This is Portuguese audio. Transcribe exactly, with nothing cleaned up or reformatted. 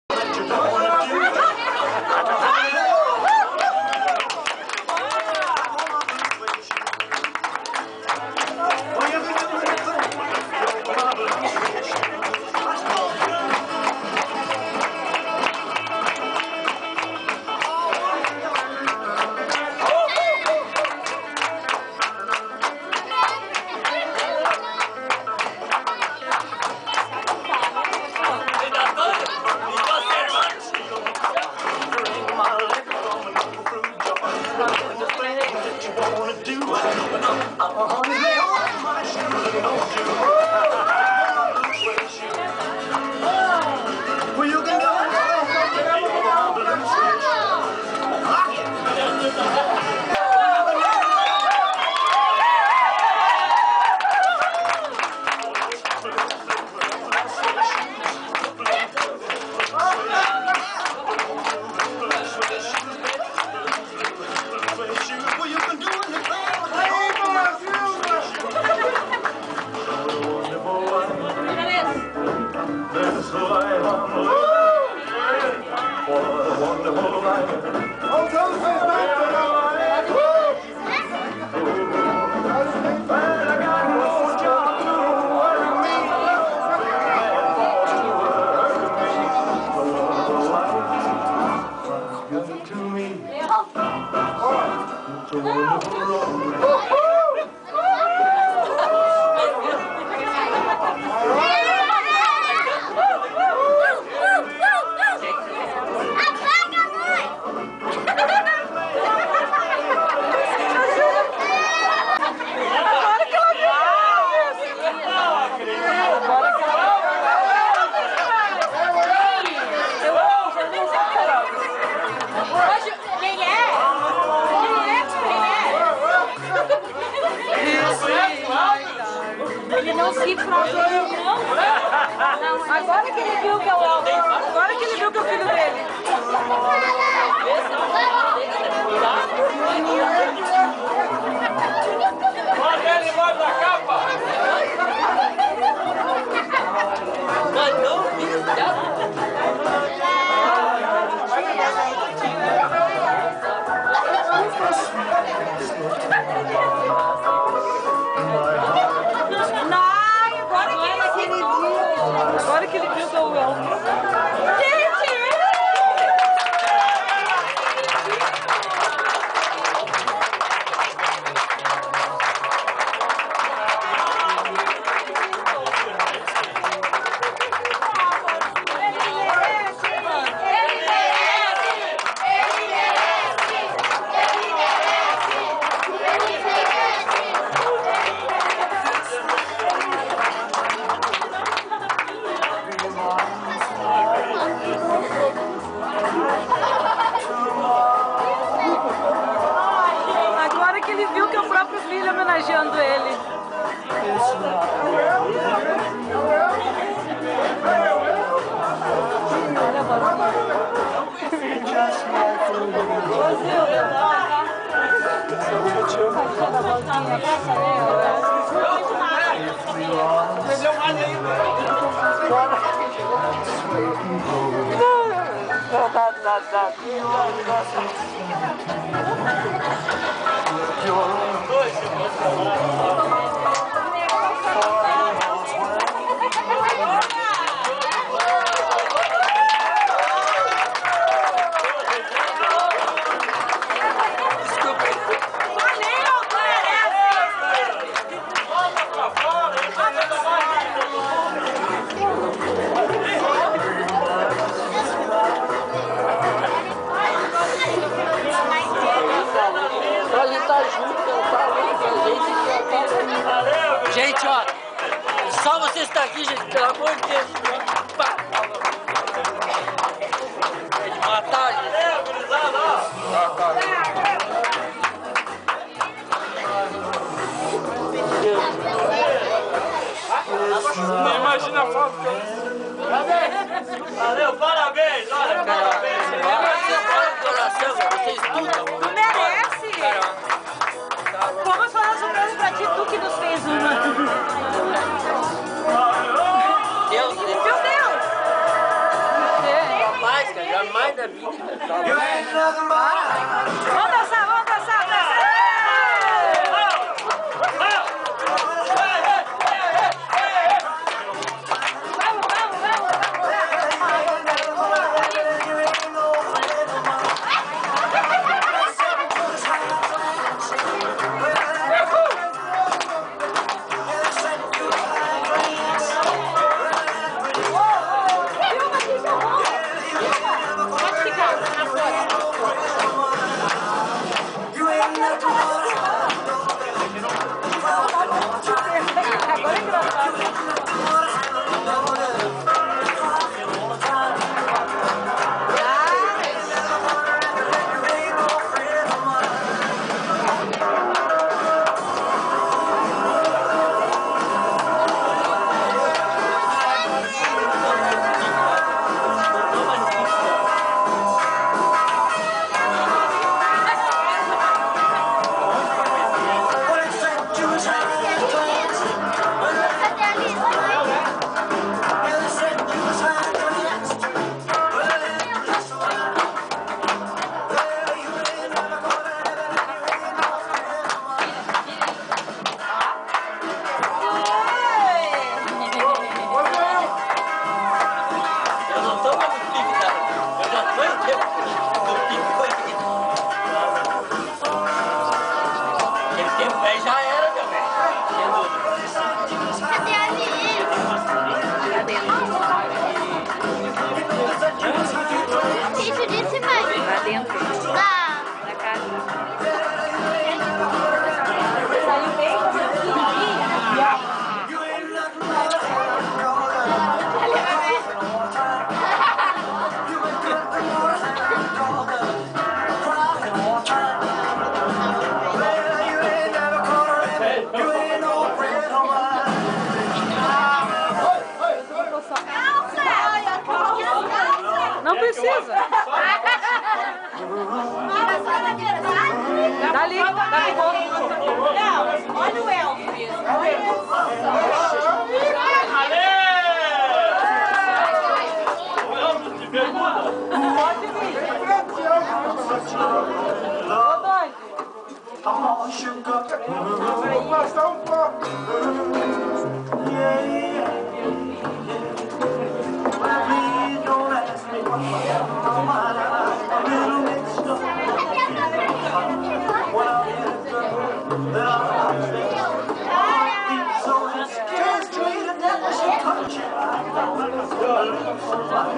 Ele não se provou, não. Agora que ele viu que é o Elton, agora que ele viu que é o filho dele. Bota ele embaixo da capa! Agora que ele viu que é o Elton. Agora que ele viu que é o próprio filho homenageando ele. Olha agora. Gente, ó, só você está aqui, gente, pelo amor de Deus. Pá. É de matar, gente. Não imagina a foto que eu... Valeu, parabéns, olha, parabéns. Você estuda. Tu merece! Vamos falar sobre isso pra ti, tu que nos fez uma. Deus, Meu Deus! Agora é engraçado. Não precisa. Dali, dali bom. Olha o Elvis. Pode vir. Ô, doido. Vou passar um pouco. Just treat it as she touches.